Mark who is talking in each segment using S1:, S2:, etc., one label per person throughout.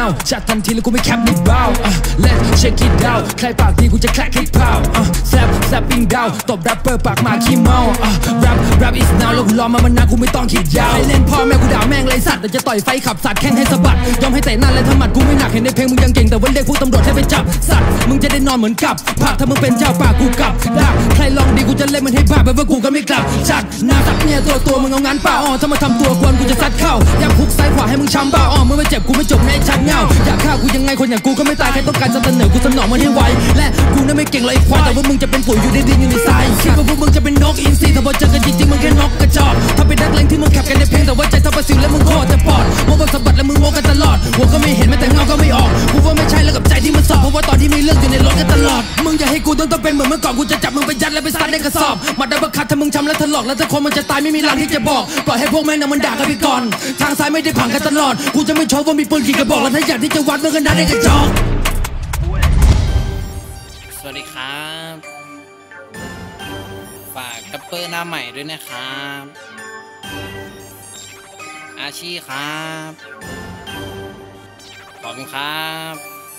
S1: now ชัดทันทีแล้วกูไม่แคปไม่เบา Let's check it out ใครปากดีกูจะแคลกให้เผาSlapping down ตบแรปเปอร์ปากมาขี้เมา Rap is now แล้วกูรอมามันนานกูไม่ต้องคิดยาวใครเล่นพ่อแม่กูด่าแม่งเลยสัตว์แต่จะต่อยไฟขับสัตว์แข่งให้สะบัดยอมให้แต่นั่นและทั้งหมัดกูไม่หนักเห็นในเพลงมึงยังเก่งแต่ว่าเรียกพวกตำรวจให้ไปจับสัตว์มึงจะได้นอนเหมือนกับผักถ้ามึงเป็นเจ้าป่ากูกลับดักใครลองดีกูจะเล่นมันให้บ้าแบบว่ากูก็ไม่กลับจัดหน้าสัตว์เนี่ยตัวมึงเอางานเปล่าถ้ามาทำตัวกวนกูจะซัดเข้าอยากพุกซ้ายขวาให้มึงช้ำบ้ามึงไม่เจ็บกูไม่จบในชักเงาอยากฆ่ากูยังไงคนอย่างกูก็ไม่ตายใครต้องการจะเสนอกูสนองมันให้ไวและกูนั้นไม่เก่งเลยควายแต่ว่ามึงจะเป็นปุ๋ยอยู่ในดินอยู่ในทรายคิดว่าพวกมึงจะเป็นนกอินทรีแต่พอเจอกันจริงๆมึงแค่นกกระจอกถ้าเป็นนักเลงที่มึงแคบกันในเพลงแต่ว่าใจทับประสิวและมึงโคตรจะปอดโมบสะบัดและมึงโมกันตลอดหัวก็ไม่เห็นแม้แต่เงาก็ไม่ออกกูว่าไม่ใช่แล้วกับใจที่มันสอบเพราะว่าตอนที่มีเรื่องอยู่ในรถกันตลอดมึงอย่าให้กูต้องเป็นเหมือนเมื่อก่อนกูจะจับมึงไปยัดและไปซัดในกระสอบมาดับเบิลคัทถ้ามึงช้ำและถลอกแล้วถ้าคนมันจะตายไม่มีหลังที่จะบอกปล่อยให้พวกแม่งน่ะมันด่ากันไปก่อนทางซ้ายไม่ได้ผังกันตลอดกูจะไม่โชว์ว่ามีปืนกี่กระบอกแล้วถ้าอยากที่จะวัดมึงกันได้ในกระจอก
S2: สวัสดีครับฝากแรปเปอร์หน้าใหม่ด้วยนะครับอาชีครับขอบคุณครับ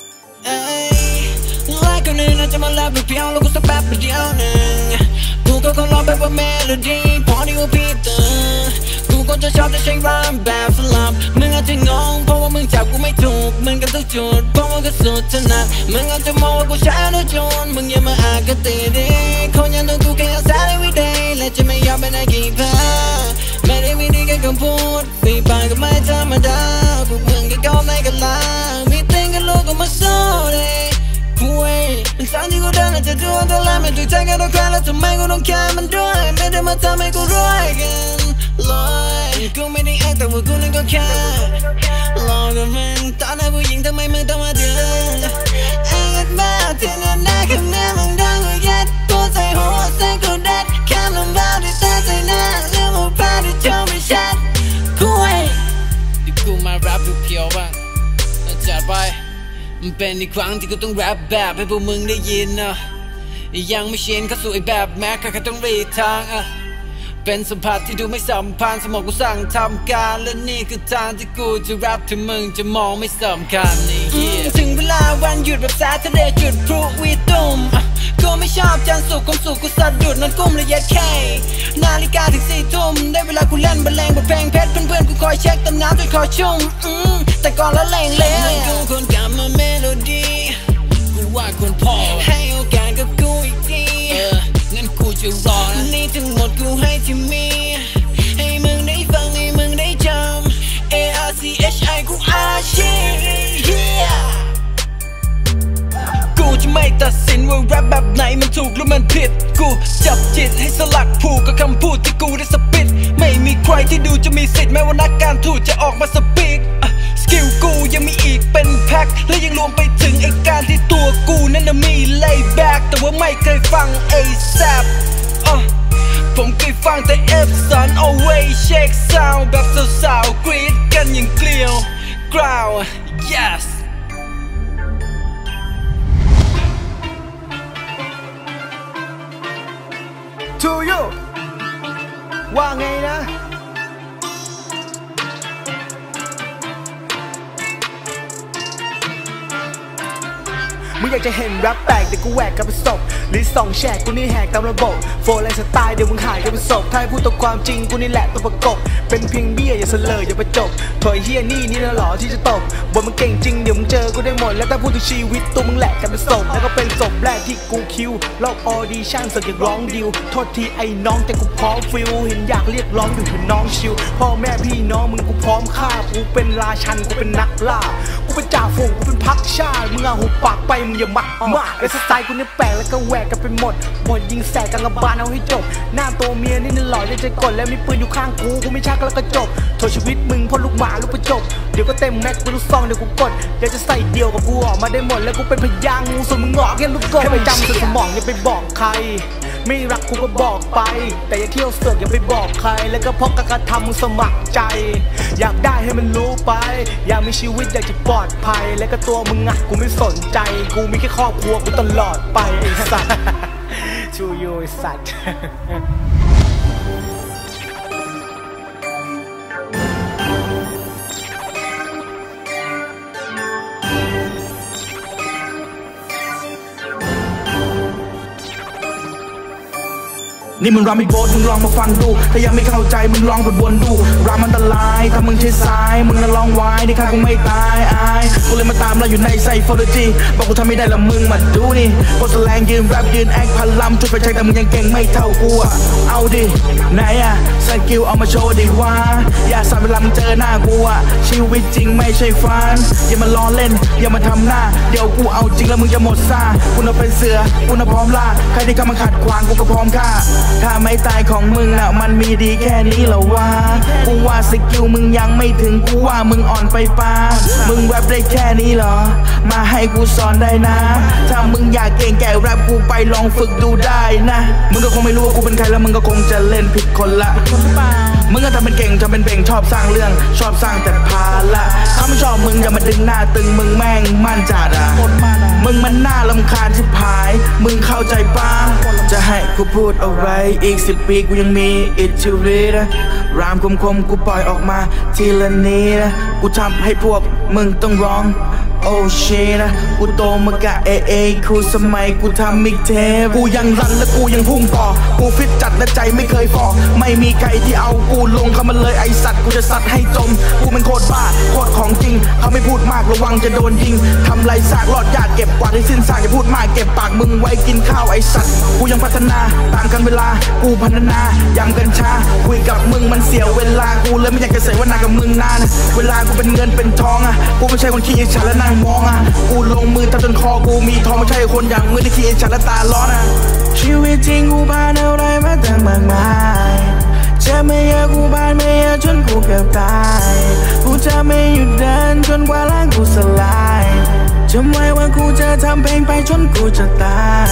S2: หลายคนนึงน่าจะมาแล้วเพียงแล้วกูสักแป๊บเดียวหนึ่งกูก็คงรอแบบว่าเมโลดี้พอที่กูพีเตอร์กูก็จะชอบจะใช้รามแบบสลับมึงอาจจะงงเพราะว่ามึงจับกูไม่ถูกมึงก็ต้องจุดเพราะว่าก็สุดถนัดมึงอาจจะมองว่ากูใช้แล้วจนมึงอย่ามาอาก็ตีดีคนอย่างนั้นกูแค่อาศัย every day และจะไม่ยอมเป็นไอ้กี่แพ้ไม่ได้มีดีแค่คำพูดฝีปากก็ไม่ธรรมดาพวกมึงก็ก้าวไม่กันลามีเต้นกันลูกก็มาสู้เลยคุยทั้งที่กูเดินอาจจะดูอันตรายไม่ถูกใจกันทุกครั้งแล้วทำไมกูต้องแค่มันด้วยไม่ได้มาทำให้กูรวยกันลอยกูไม่ได้แอคแต่ว่ากูนั่นก็แค่รอกับมึงตอนนั้นผู้หญิงทำไมมึงต้องมาเดือดแอคมาที่นั่นหน้าข้างหน้ามึงดังกูยัดกูใส่หัวใส่กูดัดแค่ลำบากที่ตาใส่หน้าเรื่องหัวพาที่เจ้าไม่ชัดคุยที่กูมารับดูเพียวบ้างจัดไปมันเป็นอีกครั้งที่กูต้องแรปแบบให้พวกมึงได้ยินนะยังไม่ชินเข้าสู่ไอ้แบบแม้แค่ต้องรีทางเป็นสัมผัสที่ดูไม่สัมพันธ์สมองกูสั่งทำการและนี่คือทางที่กูจะแรปถึงมึงจะมองไม่สำคัญนี่ถึงเวลาวันหยุดแบบแซทเดย์จุดพลุวีตุ่มกูไม่ชอบจันทร์ศุกร์ความสุขกูสะดุดนอนกุ้มและยัดแค่นาฬิกาถึง4 ทุ่มได้เวลากูเล่นบรรเลงบทเพลงเพชรเพื่อนๆกูคอยเช็คต้นน้ำด้วยคอยชุ่มแต่ก่อนละเลงเล่นกูคนกำมาเมโลดี้กูว่าคนพอให้โอกาสกับกูอีกทีงั้นกูจะรอนี่ทั้งหมดกูให้ที่มีให้มึงได้ฟังให้มึงได้จำ ARCHI กูอาชีกูจะไม่ตัดสินว่าแรปแบบไหนมันถูกหรือมันผิดกูจับจิตให้สลักผูกกับคำพูดที่กูได้สปิดไม่มีใครที่ดูจะมีสิทธิ์แม้ว่านักการทูตจะออกมาสปีกสกิลกูยังมีอีกเป็นแพ็คและยังรวมไปถึงไอ้การที่ตัวกูนั้นน่ะมีเลย์แบ็กแต่ว่าไม่เคยฟัง ASAP ผมเคยฟังแต่ F สัน always shake sound แบบสาวๆกรี๊ดกันอย่างเกลียวกราว yes
S3: To you ว่าไงนะมึงอยากจะเห็นแรปแปลกแต่กูแหวกกันเป็นศพลิสต์2แฉกกูนี่แหกตามระบบโฟร์ไลน์สไตล์เดี๋ยวมึงหายกันเป็นศพถ้าให้พูดตัวความจริงกูนี่แหละตัวประกบเป็นเพียงเบี้ยอย่าเสลออย่าประจบถอยเฮียนี่นะหรอที่จะตบบนมึงเก่งจริงเดี๋ยวมึงเจอกูได้หมดแล้วถ้าพูดถึงชีวิตตัวมึงแหลกกันเป็นศพแล้วก็เป็นศพแรกที่กูคิวรอบออดิชั่นเสือกอยากร้องดิวโทษทีไอ้น้องแต่กูพร้อมฟิลเห็นอยากเรียกร้องอยู่เห็นน้องชิวพ่อแม่พี่น้องมึงกูพร้อมฆ่ากูเป็นราชันกูเป็นนักล่ากูเป็นจ่าฝูงกูเป็นพักชาติมึงเอาหุบปากไปมึงอย่ามักและสไตล์กูเนี่ยแปลกแล้วก็แหวกกันไปหมดบทยิงแสกกลางกระบาลเอาให้จบหน้าตัวเมียนี่หล่อใจกดแล้วมีปืนอยู่ข้างกูไม่ชักแล้วก็จบโทษชีวิตมึงเพราะลูกหมาลูกประจบเดี๋ยวก็เต็มแม็กกูลูกซองเดี๋ยวกูกดเดี๋ยวจะใส่เดียวกับกูออกมาได้หมดแล้วกูเป็นพยางงูส่วนมึงงอกแค่ลูกกบให้ไปจำส่วนสมองอย่าไปบอกใครไม่รักกูก็บอกไปแต่อย่าเที่ยวเสือกอย่าไปบอกใครแล้วก็เพราะการทำมึงสมัครใจอยากได้ให้มันรู้ไปอยากมีชีวิตอยากจะปลอดภัยแล้วก็ตัวมึงอ่ะกูไม่สนใจกูมีแค่ครอบครัวกูตลอดไปไอ้สัตว์ To you ไอ้สัตว์
S4: นี่มึงรำไม่โบสมึงลองมาฟังดูถ้ายังไม่เข้าใจมึงลองวนดูรำอันตรายถ้ามึงใช้สายมึงน่ะลองไว้ในข้ากูไม่ตายอายกูเลยมาตามเราอยู่ในไซโฟโลจีบอกกูทำไม่ได้ละมึงมาดูนี่โคตรแรงยืนแรปยืนแอคพันลำช่วยไปใช้แต่มึงยังเก่งไม่เท่ากูอะเอาดิไหนอะสกิลเอามาโชว์ดิว่าอย่าสั่นเวลามึงเจอหน้ากูอะชีวิตจริงไม่ใช่ฝันอย่ามาล้อเล่นอย่ามาทำหน้าเดี๋ยวกูเอาจริงแล้วมึงจะหมดซ่ากูน่ะเป็นเสือกูน่ะพร้อมล่าใครที่เข้ามาขัดขวางกูก็พร้อมฆ่าถ้าไม่ตายของมึงอะมันมีดีแค่นี้เหรอวะกูว่าสกิลมึงยังไม่ถึงกูว่ามึงอ่อนไปป้ามึงแรปได้แค่นี้เหรอมาให้กูสอนได้นะถ้ามึงอยากเก่งแก่แรปกูไปลองฝึกดูได้นะมึงก็คงไม่รู้ว่ากูเป็นใครแล้วมึงก็คงจะเล่นผิดคนละมึงก็ทำเป็นเก่งทำเป็นเบ่งชอบสร้างเรื่องชอบสร้างแต่ภาระถ้าไม่ชอบมึงอย่ามาดึงหน้าตึงมึงแม่งมั่นจัดอะมึงมันน่ารำคาญชิบหายมึงเข้าใจป้าจะให้กูพูดอะไรอีก10 ปีกูยังมีอิทธิฤทธิ์นะรามคมกูปล่อยออกมาทีละนี้นะกูทำให้พวกมึงต้องร้องโอ้เชนะกูโตมากะครูสมัยกูทำมิกเทปกูยังรันและกูยังพุ่งต่อกูฟิตจัดและใจไม่เคยฟอไม่มีใครที่เอากูลงเข้ามาเลยไอสัตว์กูจะสัตว์ให้จมกูเป็นโคตรบ้าโคตรของจริงเขาไม่พูดมากระวังจะโดนยิงทำไรซากรอดยากเก็บกวาดให้สิ้นซากอย่าพูดมากเก็บปากมึงไว้กินข้าวไอสัตว์กูยังพัฒนาตามกันเวลากูพัฒนายำกันช้าคุยกับมึงมันเสียเวลากูเลยไม่อยากจะเสียเวลากับมึงนานเวลากูเป็นเงินเป็นทองอะกูไม่ใช่คนขี้อิจฉาและนั่งมองอะกูลงมือทำจนคอกูมีทองไม่ใช่คนอย่างมึงที่ขี้อิจฉาและตาร้อนอะชีวิตจริงกูผ่านอะไรมาตั้งมากมายจะไม่อยากกูผ่านไม่อยากจนกูเกือบตายกูจะไม่หยุดเดินจนกว่าร่างกูสลายจำไว้ว่ากูจะทำเพลงไปจนกูจะตาย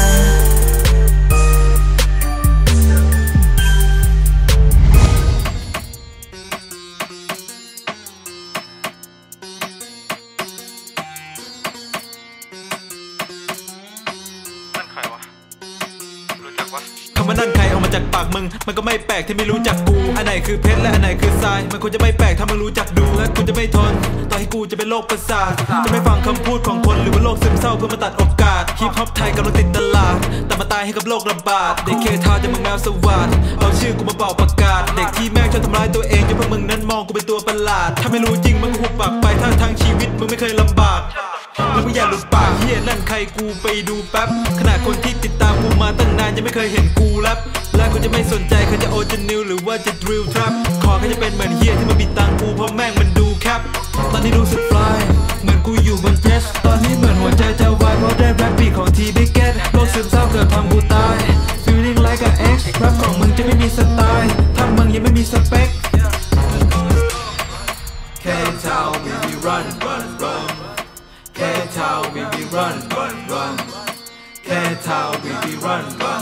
S5: คำว่านั่นใครเอามาจากปากมึงมันก็ไม่แปลกที่ไม่รู้จักกูอันไหนคือเพชรและอันไหนคือทรายมันควรจะไม่แปลกถ้ามึงรู้จักดูและกูจะไม่ทนต่อให้กูจะเป็นโรคประสาทจะไม่ฟังคำพูดของคนหรือว่าโรคซึมเศร้าเพื่อมาตัดโอกาสฮิปฮอปไทยกำลังติดตลาดแต่มาตายให้กับโรคระบาดเด็กเคทาจะมึงแมวสวัสดเอาชื่อกูมาเป่าประกาศเด็กที่แม่งชอบทำร้ายตัวเองจนพวกมึงนั้นมองกูเป็นตัวประหลาดถ้าไม่รู้จริงมึงก็หุบปากไปทั้งชีวิตมึงไม่เคยลำบากแล้วมึงอย่าหลุดปากเฮียนั่นใครกูไปดูแป๊บขนาดคนที่ติดตามกูมาตั้งนานยังไม่เคยเห็นกูแรปและกูจะไม่สนใจใครจะโอจะนิวหรือว่าจะดริลทรัพขอแค่จะเป็นเหมือนเฮียที่มาบิดตังกูเพราะแม่งมันดูแคบตอนนี้รู้สึกฟลายเหมือนกูอยู่บนเจ็ตตอนนี้เหมือนหัวใจจะวายเพราะได้แรปบีทของทีบิ๊กเก็ตโรคซึมเศร้าเกิดทำกูตาย feeling like a ex แรปของมึงจะไม่มีสไตล์ถ้ามึงยังไม่มีสเปค Can't tell me we run Can't tell me we run Can't tell me we run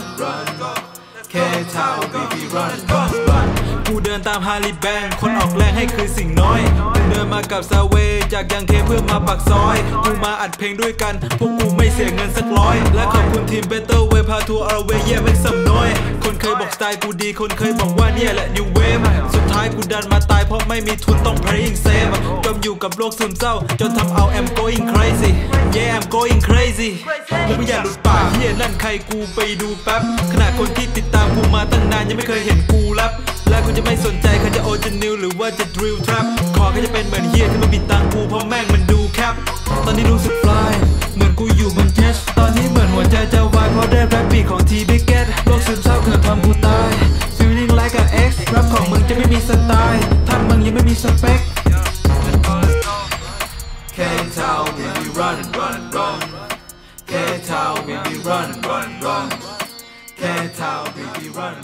S5: Can't tell me we run กูเดินตามฮาริแบงคนออกแรงให้คือสิ่งน้อยกูเดินมากับซาเวจากยังเคเพื่อมาปักซอยกูมาอัดเพลงด้วยกันพวกกูไม่เสียเงินสักร้อยและขอบคุณทีม Better Way พาทัวร์ Our Way yeah make some noise คนเคยบอกสไตล์กูดีคนเคยบอกว่าเนี่ยแหละ New Wave สุดท้ายกูดันมาตายเพราะไม่มีทุนต้อง playing safe จมอยู่กับโรคซึมเศร้าจนทำเอา I'm going crazy yeah I'm going crazy แล้วไม่อยากหลุดปากเฮียนั่นใครกูไปดูแป๊บขนาดคนที่ติดตามกูมาตั้งนานยังไม่เคยเห็นกูแรปและกูจะไม่สนใจใครจะโอจะนิวหรือว่าจะดริลทรัพขอแค่จะเป็นเหมือนเฮียที่มาบิดตังกูเพราะแม่งมันดูแคบตอนนี้รู้สึกฟลายเหมือนกูอยู่บนเจ็ตตอนนี้เหมือนหัวใจจะวายเพราะได้แรปบีทของทีบิ๊กเก็ตโรคซึมเศร้าเกิดทำกูตาย feeling like a ex แรปของมึงจะไม่มีสไตล์ถ้ามึงยังไม่มีสเปค Can't tell me we run Can't tell me we run Can't tell me we run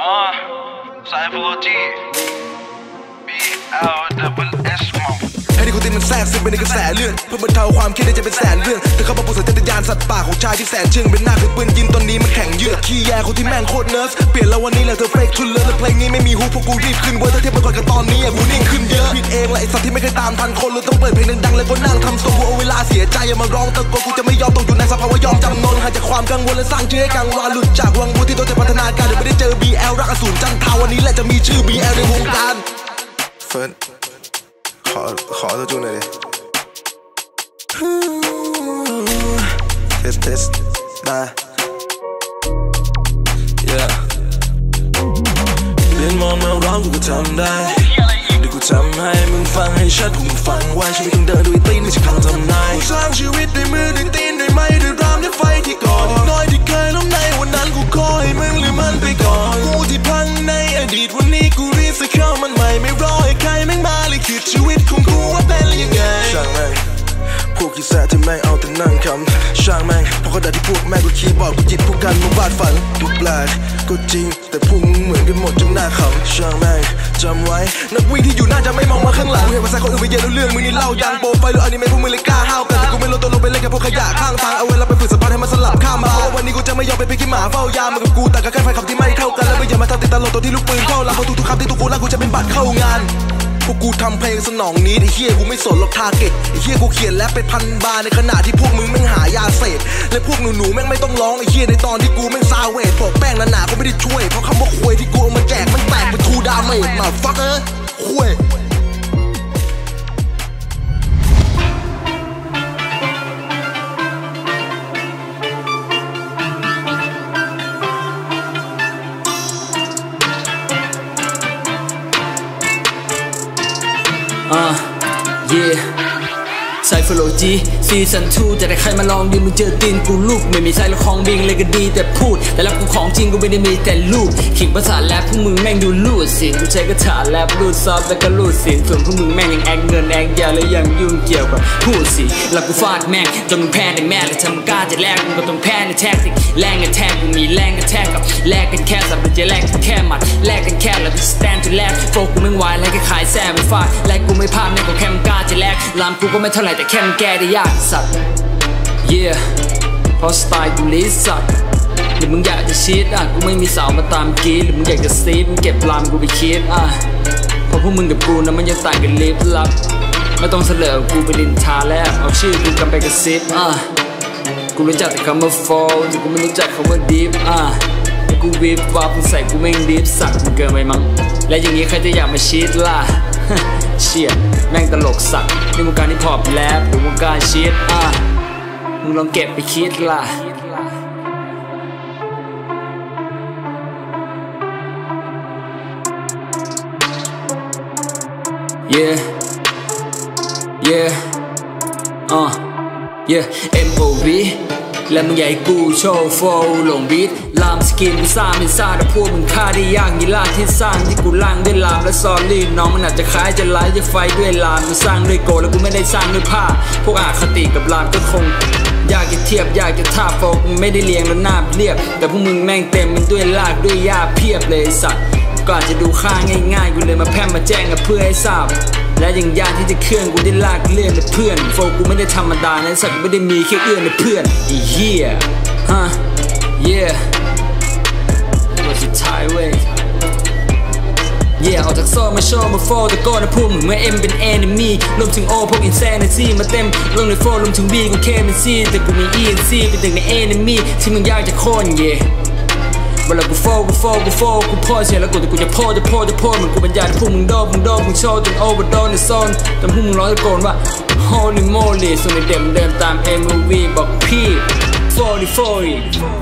S6: Psychology BLSS กูติดมันแทรกซึมไปในกระแสเลือดเพื่อบรรเทาความเครียดได้จะเป็นแสนเรื่องแต่เขาบอกปลุกสัญชาตญาณสัตว์ป่าของชายที่แสนเชื่องเป็นหน้าคือปืนยิงตอนนี้มันแข็งเยือกขี้แย่คนที่แม่งโคตรเนิร์สเปลี่ยนแล้ววันนี้แหละเธอเฟกชุนเลิศและเพลงนี้ไม่มีฮูพวกกูรีบขึ้นเวอร์ถ้าเทียบก่อนกับตอนนี้กูนิ่งขึ้นเยอะผิดเองแหละไอ้สัตว์ที่ไม่เคยตามทันคนเลยต้องเปิดเพลงดังๆแล้วก็นั่งทำทรงกูเอาเวลาเสียใจอย่ามาร้องตะโกนกูจะไม่ยอมตกอยู่ในสภาวะยอมจำนนหายจากความกังวลและสร้างชื่อให้กังวานหลุดจากวังวนที่ต้องจะพัฒนาการเดี๋ยวไม่ได้เจอ BL รักอสูรจันทราวันนี้แหละจะมีชื่อ BL ในวงการเฟิร์นขอตัวจูนหน่อยดิเทสได้เรียนมองมาร้องกูก็ทำได้เดี๋ยวกูทำให้มึงฟังให้ชัดกูมึงฟังไว้ชีวิตต้องเดินด้วยตีนไม่ใช่คำทำนายกูสร้างชีวิตด้วยมือด้วยตีนด้วยไม้ด้วยรามด้วยไฟที่ก่อน้อยที่เคยล้มในวันนั้นกูขอให้มึงหรือมันไปก่อนกูที่พังในอดีตวันนี้กูรีบจะเข้ามันใหม่ไม่รอให้ใครแม่งมาเลยคิดชีวิตของกูว่าเป็นยังไงช่างแม่งพวกขี้แสที่แม่งเอาแต่นั่งคำช่างแม่งเพราะกระดาษที่พวกแม่งกูคีย์บอร์ดกูจิตพวกกันมึงวาดฝันทุกแปลกก็จริงแต่พวกมึงเหมือนกันหมดจนหน้าขำช่างแม่งจำไว้นักวิ่งที่อยู่หน้าจะไม่มองมาข้างหลังเห็นภาษาคนอื่นไปเยอะแล้วเรื่องมึงนี่เล่ายังโปรไฟล์หรืออนิเมะพวกมึงเลยกล้าห้าวกันแต่กูไม่ลดตัวลงไปเล่นกับพวกขยะข้างทางเอาเวลาไปฝึกสัมพันธ์ให้มันสลับข้ามมาวันนี้กูจะไม่ยอมเป็นเพียงแค่หมาเฝ้ายามมันกับกูแต่ก็แค่ไฟขับที่ไม่เท่ากันแล้วไม่อย่ามาทำติดตลกตัวที่ลูกปืนเข้าหลังเพราะทุกๆคำที่ทุกกูรักกูจะเป็นบัตรเข้างานพวกกูทำเพลงสนองนี้ไอ้เฮียกูไม่สนหรอกทาร์เก็ตไอ้เฮียกูเขียนแรปเป็นพันบาร์ในขณะที่พวกมึงแม่งหายาเสพและพวกหนูๆแม่งไม่ต้องร้องไอ้เฮียในตอนที่กูแม่งซาเวทปอกแป้งหนาๆก็ไม่ได้ช่วยเพราะคำว่าควยที่กูเอามาแจกมันแตกเป็นทูดาเมจมาฟักควย
S1: ไซโฟโลจีซีซั่น2แต่ใครมาลองยืนมึงเจอตีนกูลูกไม่มีไซละครบิงเลยก็ดีแต่พูดแต่รับกูของจริงกูไม่ได้มีแต่ลูกขิงภาษาแรปพวกมึงแม่งดูลูดสิกูใช้กระถาแรปลูดซอฟแล้วก็ลูดสินส่วนพวกมึงแม่งยังแอกเงินแอกยาและยังยุ่งเกี่ยวกับพูดสิแล้วกูฟาดแม่งจนมึงแพ้ในแม่และถ้ามึงกล้าจะแลกมึงก็ต้องแพ้ในแท็กติกแรงกันแทกกูมีแรงกันแทกกับแลกกันแค่สับจะแลกกันแค่หมัดแลกกันแค่แล้วกูสแตนด์ทูแลกโฟกูไม่ไหวแล้วก็ขายแซ่ไม่ฟาดแลกกูไม่พลาดแม่งก็แค่มึงกล้าจะแลกลามกูก็ไม่เท่าไหร่แต่แค่มึงแก้ได้ยากสัตว์ yeah เพราะสไตล์กูลิสัตว์หรือมึงอยากจะชีตกูไม่มีสาวมาตามกีหรือมึงอยากจะซีดมึงเก็บลามกูไปคิดเพราะพวกมึงกับกูนะมันยังต่างกันลิบลับไม่ต้องเสลอกูไปลินทาแล้วเอาชื่อกูกันไปกระซิบกูรู้จักแต่คำว่า fall แต่กูไม่รู้จักคำว่า deep แต่กูวิบวับมึงใส่กูแม่งดิฟสักมึงเกินไปมั้งและอย่างนี้ใครจะอยากมาชีตล่ะเชี่ยแม่งตลกสักในวงการฮิปฮอปแรปหรือวงการชีตมึงลองเก็บไปคิดล่ะyeah MOV และมึงใหญ่กูโชว์โฟล์หลงบีทลามสกินกูซ่าไม่ซ่าแต่พวกมึงฆ่าได้ยากยีลาที่สร้างที่กูล่างด้วยลามและซอรี่น้องมันอาจจะคล้ายจะไล่จะไฟด้วยลามกูสร้างด้วยโกแล้วกูไม่ได้สร้างด้วยผ้าพวกอาคติกับลามก็คงอยากจะเทียบอยากจะท่าโฟกมึงไม่ได้เรียงแล้วหน้าเรียบแต่พวกมึงแม่งเต็มมันด้วยลากด้วยหญ้าเพียบเลยสัตว์ก็อาจจะดูค่าง่ายๆกูเลยมาแพร่มาแจ้งกับเพื่อให้ทราบและยังยากที่จะเคลื่อนกูได้ลากเลื่อนในเพื่อนโฟกูไม่ได้ธรรมดานะสัตว์ไม่ได้มีแค่เอื้อนในเพื่อนไอ้เหี้ยวันสุดท้ายเว้ยออกจากโซ่มาโชว์มาโฟตะโกนนะพวกมึงเมื่อเอ็มเป็นเอนิมี่รวมถึงโอพวกอินแซนิตี้มาเต็มลงในโฟรวมถึงบีกูเคเป็นซีแต่กูมีอีนซีเป็นหนึ่งในเอนิมี่ที่มึงยากจะโค่นเวลากูโฟกูโพสเสียแล้วกูจะโพสเหมือนกูบรรยายให้พวกมึงโดบมึงโชว์จนโอเวอร์โดนในโซนจนพวกมึงร้องตะโกนว่า Holy moly ส่วนในเด็กเดินตาม MV บอกพี่40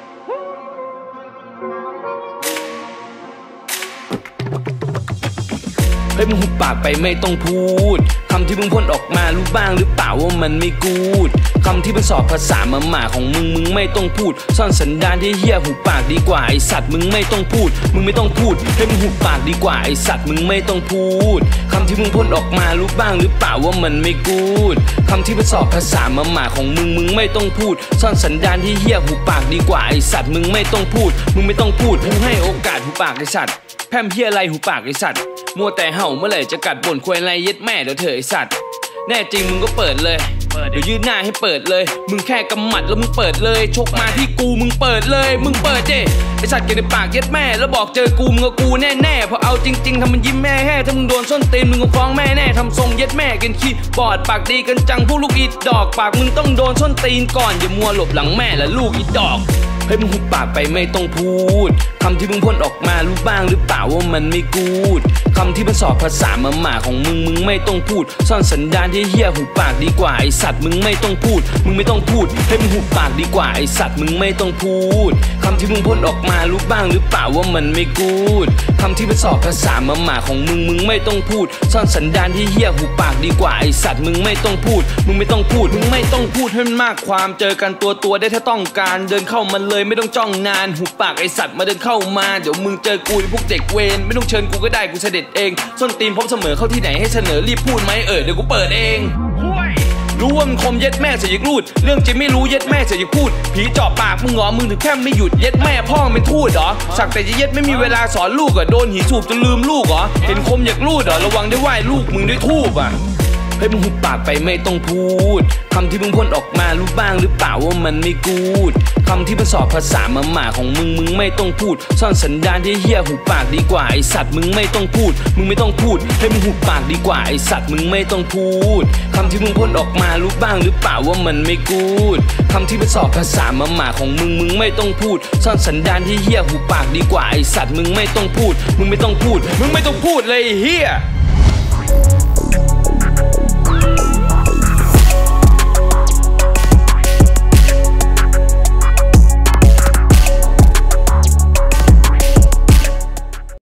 S3: เ
S7: เฮ้ยมึงหุบปากไปไม่ต้องพูดคำที่มึงพ่นออกมารู้บ้างหรือเปล่าว่ามันไม่กูดคำที่มันสอบภาษาหมาของมึงไม่ต้องพูดซ่อนสันดานที่เหี้ยหุบปากดีกว่าไอสัตว์มึงไม่ต้องพูดมึงไม่ต้องพูดเฮ้ยมึงหุบปากดีกว่าไอสัตว์มึงไม่ต้องพูดคำที่มึงพ่นออกมารู้บ้างหรือเปล่าว่ามันไม่กูดคำที่มันสอบภาษาหมาของมึงไม่ต้องพูดซ่อนสันดานที่เหี้ยหุบปากดีกว่าไอสัตว์มึงไม่ต้องพูดมึงไม่ต้องพูดมึงให้โอกาสหุบปากไอสัตว์แพร่มเหี้ยอะไรหุบปากไอสัตว์มัวแต่เห่าเมื่อไหร่จะกัดบ่นควยอะไรเย็ดแม่เดี๋ยวเถอะไอสัตว์แน่จริงมึงก็เปิดเลยเดี๋ยวยืดหน้าให้เปิดเลยมึงแค่กำหมัดแล้วมึงเปิดเลยชกมาที่กูมึงเปิดเลยมึงเปิดเจ้ไอสัตว์เกลียดในปากเย็ดแม่แล้วบอกเจอกูมึงก็กูแน่ๆพอเอาจริงๆทำมันยิ้มแม่แห่ถ้ามึงโดนส้นตีนมึงก็ฟ้องแม่แน่ทำทรงเย็ดแม่กินขี้บอดปากดีกันจังพวกลูกอีดอกปากมึงต้องโดนส้นตีนก่อนอย่ามัวหลบหลังแม่และลูกอีดอกเฮ้ยมึงหุบปากไปไม่ต้องพูดคำที่มึงพ่นออกมารู้บ้างหรือเปล่าว่ามันไม่กูดคำที่มันสอบภาษาหมาของมึงไม่ต้องพูดซ่อนสันดานที่เหี้ยหุบปากดีกว่าไอสัตว์มึงไม่ต้องพูดมึงไม่ต้องพูดเฮ้ยมึงหุบปากดีกว่าไอสัตว์มึงไม่ต้องพูดคำที่มึงพ่นออกมารู้บ้างหรือเปล่าว่ามันไม่กูดคำที่มันสอบภาษาหมาของมึงไม่ต้องพูดซ่อนสันดานที่เหี้ยหุบปากดีกว่าไอสัตว์มึงไม่ต้องพูดมึงไม่ต้องพูดมึงไม่ต้องพูดให้มันมากความเจอกันตัวได้ถ้าต้องการเดินเข้ามันเลยไม่ต้องจ้องนานหุบปากไอสัตว์มาเดินเข้ามาเดี๋ยวมึงเจอกูพวกเด็กเวรไม่ต้องเชิญกูก็ได้กูเสด็จเองส้นตีนพบเสมอเข้าที่ไหนให้เสนอรีบพูดไหมเดี๋ยวกูเปิดเองรู้ว่ามึงคมเย็ดแม่เสียยิกรูดเรื่องจริงไม่รู้เย็ดแม่เสียยิกพูดผีเจาะปากมึงเหรอมึงถึงแค่ไม่หยุดเย็ดแม่พ่อเป็นทูตเหรอสักแต่จะเย็ดไม่มีเวลาสอนลูกโดนหีสูบจนลืมลูกเหรอเห็นคมอยากรูดระวังได้ไหวลูกมึงด้วยทูบเฮ้ยมึงหุบปากไปไม่ต้องพูดคำที่มึงพ่นออกมารู้บ้างหรือเปล่าว่ามันไม่กูดคำที่มันสอบภาษาหมาของมึงไม่ต้องพูดซ่อนสันดานที่เหี้ยหุบปากดีกว่าไอสัตว์มึงไม่ต้องพูดมึงไม่ต้องพูดเฮ้ยมึงหุบปากดีกว่าไอสัตว์มึงไม่ต้องพูดคำที่มึงพ่นออกมารู้บ้างหรือเปล่าว่ามันไม่กูดคำที่มันสอบภาษาหมาของมึงไม่ต้องพูดซ่อนสันดานที่เหี้ยหุบปากดีกว่าไอสัตว์มึงไม่ต้องพูดมึงไม่ต้องพูดมึงไม่ต้องพูดเลยเหี้ย